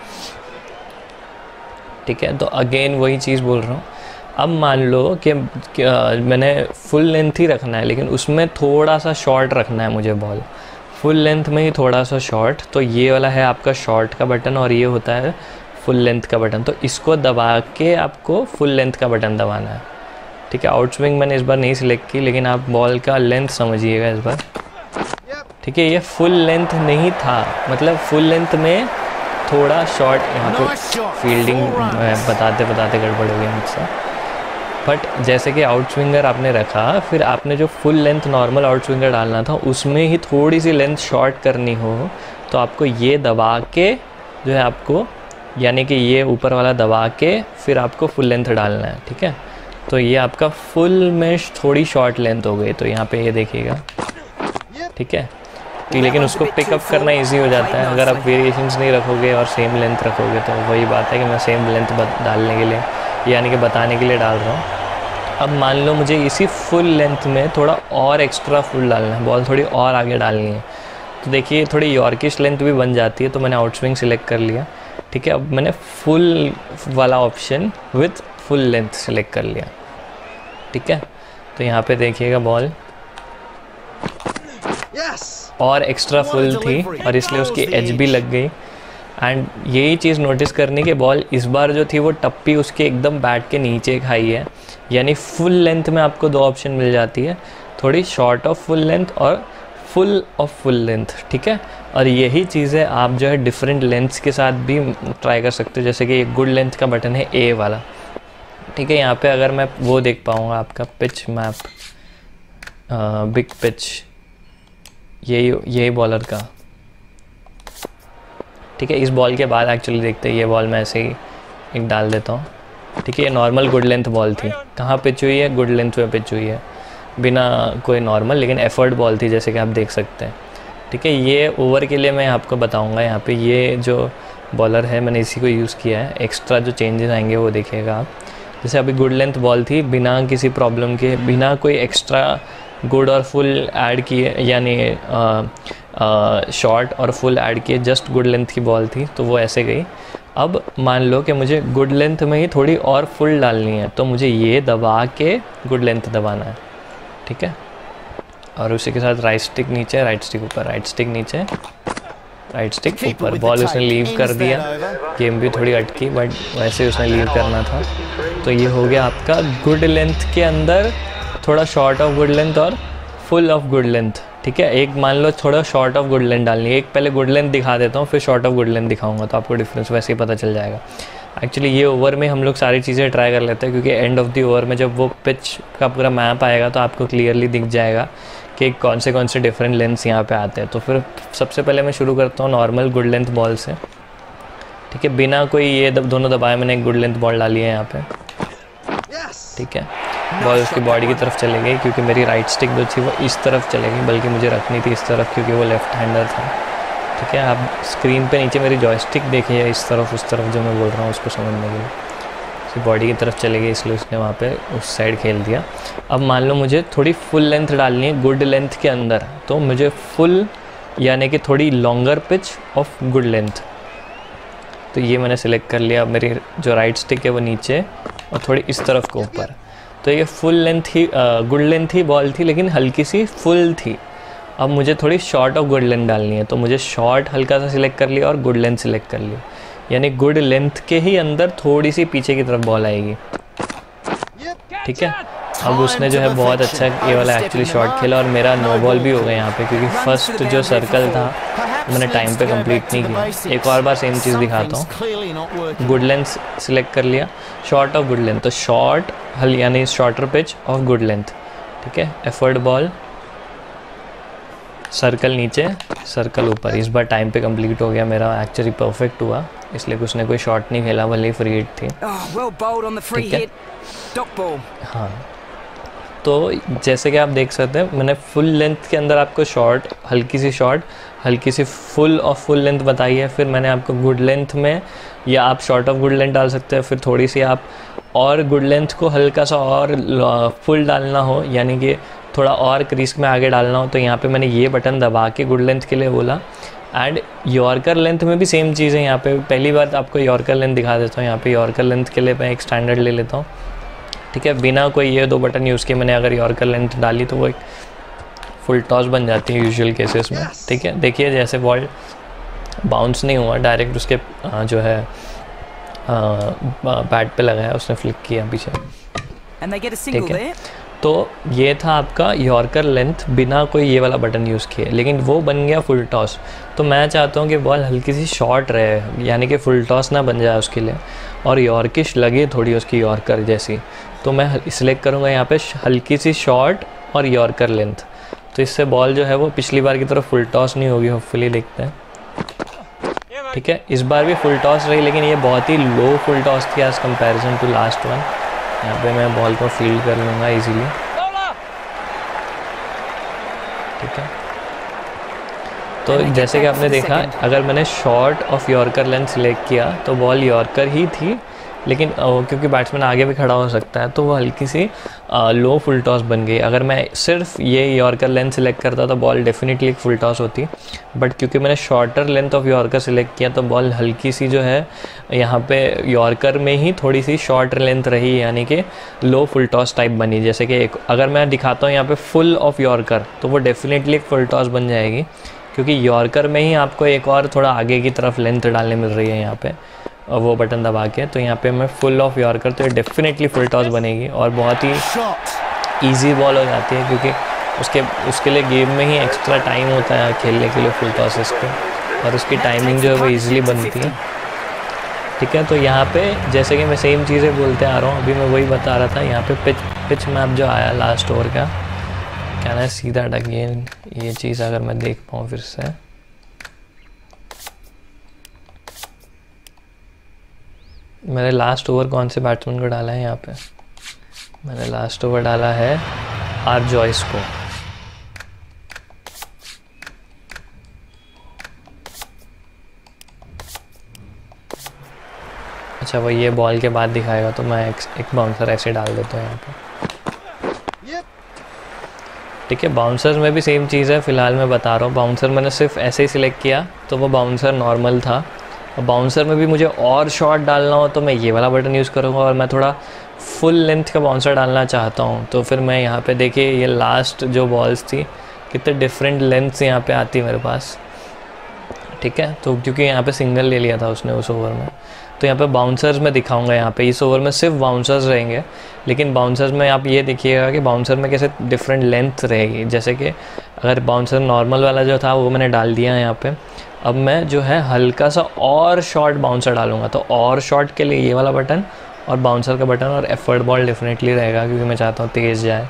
A: ठीक है। तो अगेन वही चीज़ बोल रहा हूँ, अब मान लो कि मैंने फुल लेंथ ही रखना है, लेकिन उसमें थोड़ा सा शॉर्ट रखना है मुझे बॉल, फुल लेंथ में ही थोड़ा सा शॉर्ट। तो ये वाला है आपका शॉर्ट का बटन और ये होता है फुल लेंथ का बटन, तो इसको दबा के आपको फुल लेंथ का बटन दबाना है, ठीक है। आउट स्विंग मैंने इस बार नहीं सिलेक्ट की, लेकिन आप बॉल का लेंथ समझिएगा इस बार, ठीक है। ये फुल लेंथ नहीं था, मतलब फुल लेंथ में थोड़ा शॉर्ट, यहाँ पे फील्डिंग बताते बताते गड़बड़ हो गई मुझसे, बट जैसे कि आउट स्विंगर आपने रखा, फिर आपने जो full length normal out swinger डालना था उसमें ही थोड़ी सी लेंथ शॉर्ट करनी हो, तो आपको ये दबा के जो है आपको, यानी कि ये ऊपर वाला दबा के फिर आपको फुल लेंथ डालना है, ठीक है। तो ये आपका फुल में थोड़ी शॉर्ट लेंथ हो गई, तो यहाँ पे ये देखिएगा, ठीक है। लेकिन उसको पिकअप करना इजी हो जाता है अगर आप वेरिएशंस नहीं रखोगे और सेम लेंथ रखोगे। तो वही बात है कि मैं सेम लेंथ डालने के लिए, यानी कि बताने के लिए डाल रहा हूँ। अब मान लो मुझे इसी फुल लेंथ में थोड़ा और एक्स्ट्रा फुल डालना है, बॉल थोड़ी और आगे डालनी है, तो देखिए थोड़ी यॉर्किश लेंथ भी बन जाती है। तो मैंने आउट स्विंग सिलेक्ट कर लिया, ठीक है। अब मैंने फुल वाला option with full length select कर लिया, ठीक है। तो यहाँ पे देखिएगा बॉल और एक्स्ट्रा फुल थी और इसलिए उसकी एज भी लग गई। एंड यही चीज़ नोटिस करनी कि बॉल इस बार जो थी वो टप्पी उसके एकदम बैट के नीचे खाई है, यानी फुल लेंथ में आपको 2 ऑप्शन मिल जाती है, थोड़ी शॉर्ट ऑफ फुल लेंथ और फुल ऑफ फुल लेंथ, ठीक है। और यही चीज़ें आप जो है डिफरेंट लेंथ्स के साथ भी ट्राई कर सकते हो, जैसे कि एक गुड लेंथ का बटन है A वाला, ठीक है। यहाँ पे अगर मैं वो देख पाऊँगा आपका पिच मैप, बिग पिच, यही बॉलर का, ठीक है। इस बॉल के बाद एक्चुअली देखते हैं, ये बॉल मैं ऐसे ही एक डाल देता हूँ, ठीक है। ये नॉर्मल गुड लेंथ बॉल थी, कहाँ पिच हुई है, गुड लेंथ में पिच हुई है, बिना कोई नॉर्मल, लेकिन एफर्ट बॉल थी जैसे कि आप देख सकते हैं, ठीक है। ये ओवर के लिए मैं आपको बताऊँगा, यहाँ पे ये जो बॉलर है मैंने इसी को यूज़ किया है। एक्स्ट्रा जो चेंजेस आएंगे वो देखिएगा आप, जैसे अभी गुड लेंथ बॉल थी, बिना किसी प्रॉब्लम के, बिना कोई एक्स्ट्रा गुड और फुल ऐड किए, यानी शॉर्ट और फुल ऐड किए, जस्ट गुड लेंथ की बॉल थी तो वो ऐसे गई। अब मान लो कि मुझे गुड लेंथ में ही थोड़ी और फुल डालनी है, तो मुझे ये दबा के गुड लेंथ दबाना है, ठीक है। और उसी के साथ राइट स्टिक नीचे, राइट स्टिक ऊपर, राइट स्टिक नीचे, राइट स्टिक ऊपर। बॉल उसने लीव कर दिया, गेम भी थोड़ी अटकी बट वैसे उसने लीव करना था। तो ये हो गया आपका गुड लेंथ के अंदर, थोड़ा शॉर्ट ऑफ गुड लेंथ और फुल ऑफ गुड लेंथ। ठीक है, एक मान लो थोड़ा शॉर्ट ऑफ गुड लेंथ डालनी है, एक पहले गुड लेंथ दिखा देता हूँ फिर शॉर्ट ऑफ गुड लेंथ दिखाऊंगा, तो आपको डिफरेंस वैसे ही पता चल जाएगा। एक्चुअली ये ओवर में हम लोग सारी चीज़ें ट्राई कर लेते हैं, क्योंकि एंड ऑफ द ओवर में जब वो पिच का पूरा मैप आएगा तो आपको क्लियरली दिख जाएगा कि कौन से डिफरेंट लेंथ्स यहाँ पे आते हैं। तो फिर सबसे पहले मैं शुरू करता हूँ नॉर्मल गुड लेंथ बॉल से। ठीक है, बिना कोई ये दोनों दबाए मैंने एक गुड लेंथ बॉल डाली है यहाँ पे। ठीक है, बॉल उसकी बॉडी की तरफ चली गई, क्योंकि मेरी राइट स्टिक जो थी वो इस तरफ चलेगी, बल्कि मुझे रखनी थी इस तरफ क्योंकि वो लेफ्ट हैंडर था। ठीक है, आप स्क्रीन पे नीचे मेरी जॉयस्टिक देखिए, इस तरफ उस तरफ जो मैं बोल रहा हूँ उसको समझने के लिए। उसकी बॉडी की तरफ चले गई इसलिए उसने वहाँ पे उस साइड खेल दिया। अब मान लो मुझे थोड़ी फुल लेंथ डालनी है गुड लेंथ के अंदर, तो मुझे फुल यानी कि थोड़ी longer pitch of good length, तो ये मैंने सिलेक्ट कर लिया। मेरी जो राइट स्टिक है वो नीचे और थोड़ी इस तरफ को ऊपर। तो ये फुल लेंथ ही गुड लेंथ ही बॉल थी, लेकिन हल्की सी फुल थी। अब मुझे थोड़ी शॉर्ट ऑफ गुड लेंथ डालनी है, तो मुझे शॉर्ट हल्का सा सिलेक्ट कर लिया और गुड लेंथ सिलेक्ट कर लिया, यानी गुड लेंथ के ही अंदर थोड़ी सी पीछे की तरफ बॉल आएगी। ठीक है, अब उसने जो है बहुत अच्छा ये वाला एक्चुअली शॉट खेला और मेरा नो बॉल भी हो गया यहाँ पे, क्योंकि फर्स्ट जो सर्कल था मैंने टाइम पे कंप्लीट नहीं किया। एक और बार सेम चीज़ दिखाता हूँ। गुड लेंथ सिलेक्ट कर लिया, शॉर्ट ऑफ गुड लेंथ, तो शॉर्ट यानी shorter pitch of good length. ठीक है, एफर्ट बॉल, सर्कल नीचे, सर्कल ऊपर। इस बार टाइम पे कंप्लीट हो गया मेरा, एक्चुअली परफेक्ट हुआ, इसलिए उसने कोई शॉट नहीं खेला, भले ही फ्री हिट थी। ठीक है, हाँ, तो जैसे कि आप देख सकते हैं मैंने फुल लेंथ के अंदर आपको शॉर्ट, हल्की सी शॉर्ट, हल्की सी फुल और फुल लेंथ बताई है। फिर मैंने आपको गुड लेंथ में, या आप शॉर्ट ऑफ गुड लेंथ डाल सकते हैं, फिर थोड़ी सी आप और गुड लेंथ को हल्का सा और फुल डालना हो, यानी कि थोड़ा और क्रीज में आगे डालना हो, तो यहाँ पे मैंने ये बटन दबा के गुड लेंथ के लिए बोला। एंड यॉर्कर लेंथ में भी सेम चीज़ है। यहाँ पे पहली बार आपको यॉर्कर लेंथ दिखा देता हूँ। यहाँ पे यॉर्कर लेंथ के लिए मैं एक स्टैंडर्ड ले लेता हूँ। ठीक है, बिना कोई ये 2 बटन यूज़ किए मैंने अगर यॉर्कर लेंथ डाली तो वो एक फुल टॉस बन जाती है यूजुअल केसेस में। ठीक है, देखिए जैसे बॉल बाउंस नहीं हुआ, डायरेक्ट उसके जो है बैट पे लगाया, उसने फ्लिक किया पीछे। ठीक है, तो ये था आपका यॉर्कर लेंथ बिना कोई ये वाला बटन यूज़ किए, लेकिन वो बन गया फुल टॉस। तो मैं चाहता हूँ कि बॉल हल्की सी शॉर्ट रहे, यानी कि फुल टॉस ना बन जाए उसके लिए, और यॉर्किश लगे थोड़ी उसकी यॉर्कर जैसी। तो मैं सिलेक्ट करूँगा यहाँ पे हल्की सी शॉर्ट और यॉर्कर लेंथ, तो इससे बॉल जो है वो पिछली बार की तरफ फुल टॉस नहीं होगी, होपफुली देखते हैं। ठीक है, इस बार भी फुल टॉस रही, लेकिन ये बहुत ही लो फुल टॉस थी as comparison to last one. यहाँ पे मैं बॉल को फील्ड कर लूँगा इजीली। ठीक है, तो जैसे कि आपने देखा, अगर मैंने short of yorker length select किया तो बॉल यॉर्कर ही थी, लेकिन क्योंकि बैट्समैन आगे भी खड़ा हो सकता है तो वो हल्की सी लो फुल टॉस बन गई। अगर मैं सिर्फ ये यॉर्कर लेंथ सिलेक्ट करता तो बॉल डेफिनेटली एक फुल टॉस होती, बट क्योंकि मैंने shorter length of yorker select किया तो बॉल हल्की सी जो है यहाँ पे यॉर्कर में ही थोड़ी सी शॉर्ट लेंथ रही, यानी कि लो फुल टॉस टाइप बनी। जैसे कि एक अगर मैं दिखाता हूँ यहाँ पे फुल ऑफ यॉर्कर, तो वो डेफिनेटली एक फुल टॉस बन जाएगी, क्योंकि यॉर्कर में ही आपको एक और थोड़ा आगे की तरफ लेंथ डालने मिल रही है यहाँ पे, और वो बटन दबा के। तो यहाँ पे मैं फुल ऑफ यॉर्कर, तो ये डेफिनेटली फुल टॉस बनेगी और बहुत ही इजी बॉल हो जाती है, क्योंकि उसके लिए गेम में ही एक्स्ट्रा टाइम होता है खेलने के लिए फुल टॉसेस पे, और उसकी टाइमिंग जो है वो ईजिली बनती है। ठीक है, तो यहाँ पे जैसे कि मैं सेम चीज़ें बोलते आ रहा हूँ, अभी मैं वही बता रहा था। यहाँ पे पिच मैप जो आया लास्ट ओवर का, क्या ना सीधा अगेन ये चीज़ अगर मैं देख पाऊँ फिर से, मैंने लास्ट ओवर कौन से बैट्समैन को डाला है यहाँ पे, मैंने लास्ट ओवर डाला है आर जॉयस को। अच्छा, वो ये बॉल के बाद दिखाएगा, तो मैं एक बाउंसर ऐसे डाल देता हूँ यहाँ पे। ठीक है, बाउंसर में भी सेम चीज़ है, फ़िलहाल मैं बता रहा हूँ। बाउंसर मैंने सिर्फ ऐसे ही सिलेक्ट किया तो वो बाउंसर नॉर्मल था। और बाउंसर में भी मुझे और शॉट डालना हो तो मैं ये वाला बटन यूज़ करूँगा, और मैं थोड़ा फुल लेंथ का बाउंसर डालना चाहता हूँ तो फिर मैं यहाँ पे देखिए ये लास्ट जो बॉल्स थी कितने डिफरेंट लेंथ्स यहाँ पे आती है मेरे पास, ठीक है। तो क्योंकि यहाँ पे सिंगल ले लिया था उसने उस ओवर में, तो यहाँ पे बाउंसर्स में दिखाऊंगा। यहाँ पे इस ओवर में सिर्फ बाउंसर्स रहेंगे, लेकिन बाउंसर्स में आप ये देखिएगा कि बाउंसर में कैसे डिफरेंट लेंथ रहेगी। जैसे कि अगर बाउंसर नॉर्मल वाला जो था वो मैंने डाल दिया है यहाँ पे, अब मैं जो है हल्का सा और शॉर्ट बाउंसर डालूंगा। तो और शॉर्ट के लिए ये वाला बटन और बाउंसर का बटन, और एफर्ट बॉल डेफिनेटली रहेगा क्योंकि मैं चाहता हूँ तेज़ जाए।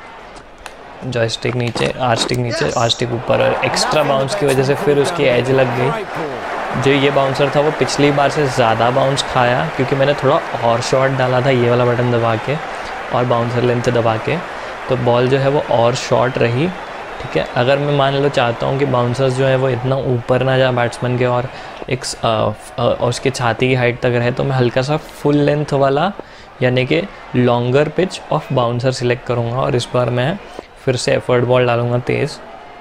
A: जॉयस्टिक नीचे, आर स्टिक नीचे, आर स्टिक ऊपर, और एक्स्ट्रा बाउंस की वजह से फिर उसकी एज लग गई। जो ये बाउंसर था वो पिछली बार से ज़्यादा बाउंस खाया क्योंकि मैंने थोड़ा और शॉर्ट डाला था ये वाला बटन दबा के और बाउंसर लेंथ दबा के, तो बॉल जो है वो और शॉर्ट रही, ठीक है। अगर मैं मान लो चाहता हूँ कि बाउंसर्स जो है वो इतना ऊपर ना जाए बैट्समैन के और एक उसके छाती की हाइट तक रहे, तो मैं हल्का सा फुल लेंथ वाला यानी कि longer pitch off bouncer select करूँगा। और इस बार मैं फिर से एफर्ट बॉल डालूंगा तेज़,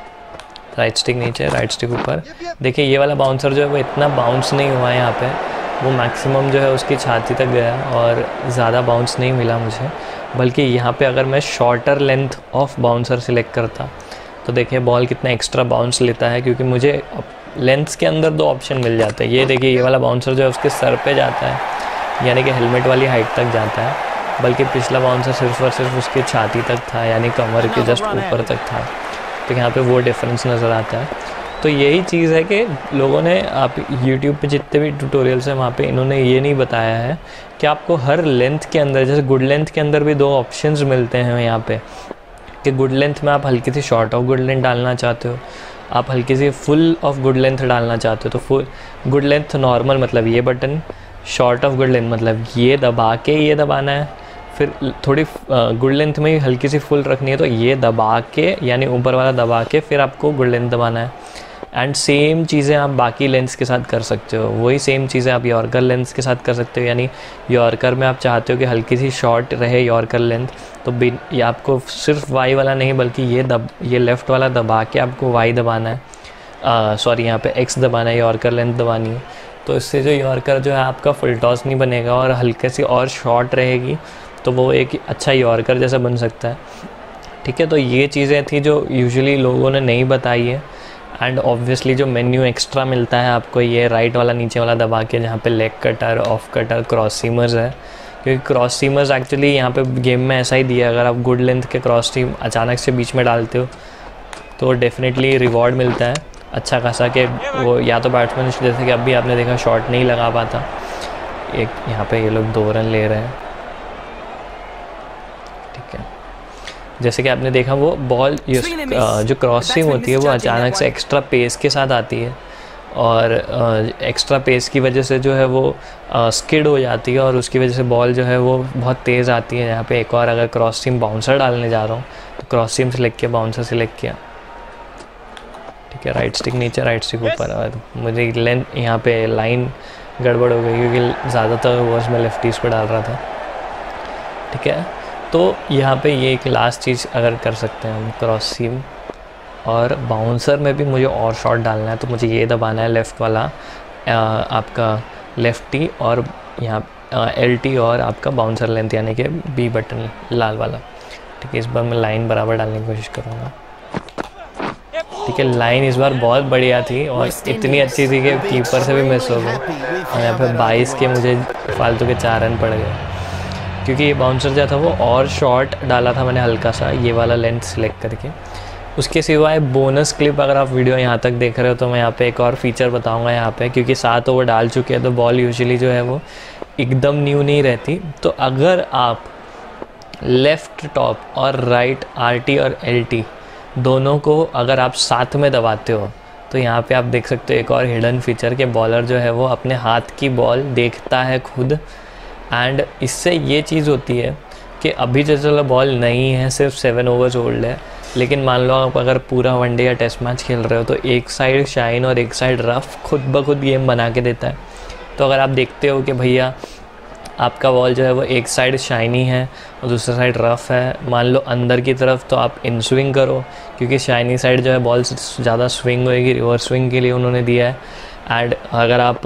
A: राइट स्टिक नीचे, राइट स्टिक ऊपर। देखिए ये वाला बाउंसर जो है वो इतना बाउंस नहीं हुआ है यहाँ पे, वो मैक्सिमम जो है उसकी छाती तक गया और ज़्यादा बाउंस नहीं मिला मुझे। बल्कि यहाँ पे अगर मैं shorter length off bouncer select करता तो देखिए बॉल कितना एक्स्ट्रा बाउंस लेता है, क्योंकि मुझे लेंथ्स के अंदर 2 ऑप्शन मिल जाते हैं। ये देखिए ये वाला बाउंसर जो है उसके सर पे जाता है यानी कि हेलमेट वाली हाइट तक जाता है, बल्कि पिछला बाउंसर सिर्फ और सिर्फ उसकी छाती तक था यानी कमर के जस्ट ऊपर तक था। तो यहाँ पे वो डिफरेंस नज़र आता है। तो यही चीज़ है कि लोगों ने, आप YouTube पे जितने भी ट्यूटोरियल्स हैं वहाँ पे इन्होंने ये नहीं बताया है कि आपको हर लेंथ के अंदर, जैसे गुड लेंथ के अंदर भी 2 ऑप्शंस मिलते हैं यहाँ पे, कि गुड लेंथ में आप हल्की सी शॉर्ट ऑफ गुड लेंथ डालना चाहते हो, आप हल्की सी फुल ऑफ गुड लेंथ डालना चाहते हो। तो फुल गुड लेंथ नॉर्मल मतलब ये button, short of good length मतलब ये दबा के ये दबाना है, फिर थोड़ी गुड लेंथ में ही हल्की सी फुल रखनी है तो ये दबा के यानी ऊपर वाला दबा के फिर आपको गुड लेंथ दबाना है। एंड सेम चीज़ें आप बाकी लेंस के साथ कर सकते हो, वही सेम चीज़ें आप यॉर्कर लेंस के साथ कर सकते हो। यानी यॉर्कर में आप चाहते हो कि हल्की सी शॉर्ट रहे यॉर्कर लेंथ, तो ये आपको सिर्फ वाई वाला नहीं बल्कि ये लेफ़्ट वाला दबा के आपको वाई दबाना है, सॉरी यहाँ पे एक्स दबाना है, यॉर्कर लेंथ दबानी है। तो इससे जो यॉर्कर जो है आपका फुल टॉस नहीं बनेगा और हल्के सी और शॉर्ट रहेगी, तो वो एक अच्छा यॉर्कर जैसा बन सकता है, ठीक है। तो ये चीज़ें थी जो यूजुअली लोगों ने नहीं बताई है। एंड ऑब्वियसली जो मेन्यू एक्स्ट्रा मिलता है आपको, ये राइट वाला नीचे वाला दबा के जहाँ पे leg cutter, off cutter, cross seamers है, क्योंकि क्रॉस सीमर्स एक्चुअली यहाँ पे गेम में ऐसा ही दिया है। अगर आप गुड लेंथ के क्रॉस सीम अचानक से बीच में डालते हो तो डेफिनेटली रिवॉर्ड मिलता है अच्छा खासा, कि वो या तो बैट्समैन, जैसे कि अभी आपने देखा शॉट नहीं लगा पाता, एक यहाँ पे ये लोग 2 रन ले रहे हैं, ठीक है। जैसे कि आपने देखा वो बॉल जो क्रॉस सीम होती है वो अचानक से एक्स्ट्रा पेस के साथ आती है और एक्स्ट्रा पेस की वजह से जो है वो स्किड हो जाती है और उसकी वजह से बॉल जो है वो बहुत तेज़ आती है। यहाँ पे एक और अगर क्रॉस सीम बाउंसर डालने जा रहा हूँ तो क्रॉस सीम सेलेक्ट किया, बाउंसर सेलेक्ट किया, ठीक है। राइट स्टिक नीचे, राइट स्टिक ऊपर। और मुझे लेंथ यहाँ पे लाइन गड़बड़ हो गई क्योंकि ज़्यादातर ओवर्स में लेफ्टीज़ को डाल रहा था, ठीक है। तो यहाँ पे ये एक लास्ट चीज़ अगर कर सकते हैं हम, क्रॉस सीम और बाउंसर में भी मुझे और शॉट डालना है तो मुझे ये दबाना है लेफ़्ट वाला आपका लेफ्टी और यहाँ LT और आपका बाउंसर लेंथ यानी कि B बटन लाल वाला, ठीक है। इस बार मैं लाइन बराबर डालने की कोशिश करूँगा, ठीक है। लाइन इस बार बहुत बढ़िया थी और इतनी अच्छी थी कि कीपर से भी मिस हो गई और यहाँ पे 22 के मुझे फालतू के 4 रन पड़ गए, क्योंकि ये बाउंसर जो था वो और शॉर्ट डाला था मैंने हल्का सा ये वाला लेंथ सिलेक्ट करके। उसके सिवाय बोनस क्लिप, अगर आप वीडियो यहाँ तक देख रहे हो तो मैं यहाँ पे एक और फीचर बताऊँगा यहाँ पे, क्योंकि 7 ओवर डाल चुके हैं तो बॉल यूजुअली जो है वो एकदम न्यू नहीं रहती। तो अगर आप लेफ़्ट टॉप और राइट RT और LT दोनों को अगर आप साथ में दबाते हो तो यहाँ पे आप देख सकते हो एक और हिडन फीचर के बॉलर जो है वो अपने हाथ की बॉल देखता है खुद। एंड इससे ये चीज़ होती है कि अभी जो चलो बॉल नहीं है, सिर्फ 7 ओवर्स ओल्ड है, लेकिन मान लो आप अगर पूरा वनडे या टेस्ट मैच खेल रहे हो तो एक साइड शाइन और एक साइड रफ खुद ब खुद गेम बना के देता है। तो अगर आप देखते हो कि भैया आपका बॉल जो है वो एक साइड शाइनी है और दूसरा साइड रफ़ है, मान लो अंदर की तरफ, तो आप इन स्विंग करो, क्योंकि शाइनी साइड जो है बॉल से ज़्यादा स्विंग होएगी, रिवर्स स्विंग के लिए उन्होंने दिया है। एंड अगर आप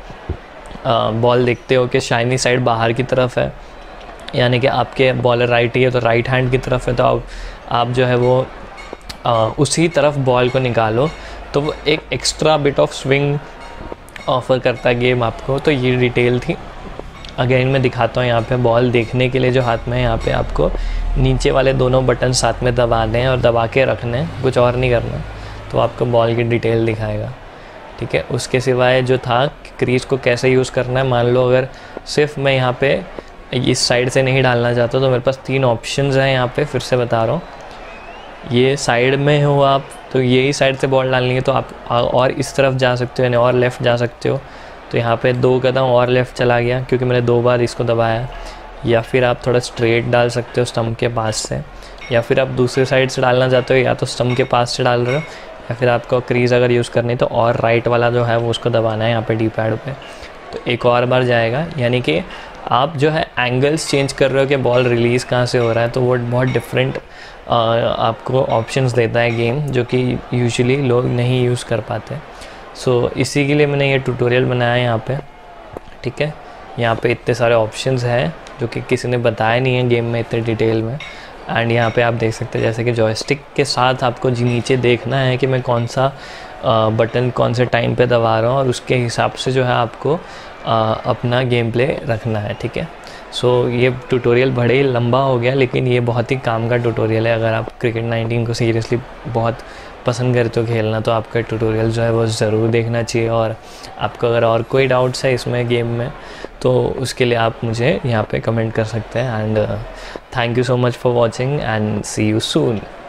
A: बॉल देखते हो कि शाइनी साइड बाहर की तरफ है, यानी कि आपके बॉलर राइट ही है तो राइट हैंड की तरफ है, तो आप जो है वो उसी तरफ बॉल को निकालो तो वो एक extra bit off swing offer करता है गेम आपको। तो ये डिटेल थी। अगेन मैं दिखाता हूँ यहाँ पे बॉल देखने के लिए जो हाथ में है, यहाँ पे आपको नीचे वाले दोनों बटन साथ में दबाने हैं और दबा के रखने हैं, कुछ और नहीं करना। तो आपको बॉल की डिटेल दिखाएगा, ठीक है। उसके सिवाय जो था क्रीज़ को कैसे यूज़ करना है, मान लो अगर सिर्फ मैं यहाँ पे इस साइड से नहीं डालना चाहता तो मेरे पास 3 ऑप्शंस हैं यहाँ पे, फिर से बता रहा हूँ। ये साइड में हो आप तो यही साइड से बॉल डालनी है तो आप और इस तरफ जा सकते हो, यानी और लेफ़्ट जा सकते हो। तो यहाँ पे 2 कदम और लेफ़्ट चला गया क्योंकि मैंने 2 बार इसको दबाया। या फिर आप थोड़ा स्ट्रेट डाल सकते हो स्टम्प के पास से, या फिर आप दूसरे साइड से डालना चाहते हो या तो स्टम्प के पास से डाल रहे हो, या फिर आपको क्रीज़ अगर यूज़ करनी तो और राइट वाला जो है वो उसको दबाना है यहाँ पे डी पैड पे। तो एक और बार जाएगा, यानी कि आप जो है एंगल्स चेंज कर रहे हो कि बॉल रिलीज़ कहाँ से हो रहा है। तो वो बहुत डिफरेंट आपको ऑप्शंस देता है गेम, जो कि यूजुअली लोग नहीं यूज़ कर पाते। सो इसी के लिए मैंने ये ट्यूटोरियल बनाया है यहाँ पे, ठीक है। यहाँ पे इतने सारे ऑप्शंस हैं जो कि किसी ने बताया नहीं है गेम में इतने डिटेल में। एंड यहाँ पे आप देख सकते हैं जैसे कि जॉयस्टिक के साथ आपको नीचे देखना है कि मैं कौन सा बटन कौन से टाइम पे दबा रहा हूँ, और उसके हिसाब से जो है आपको अपना गेम प्ले रखना है, ठीक है। सो ये ट्यूटोरियल बड़े ही लंबा हो गया, लेकिन ये बहुत ही काम का ट्यूटोरियल है। अगर आप क्रिकेट 19 को सीरियसली बहुत पसंद करते हो खेलना तो आपका ट्यूटोरियल जो है वो ज़रूर देखना चाहिए। और आपको अगर और कोई डाउट्स है इसमें गेम में तो उसके लिए आप मुझे यहाँ पे कमेंट कर सकते हैं। And thank you so much for watching and see you soon.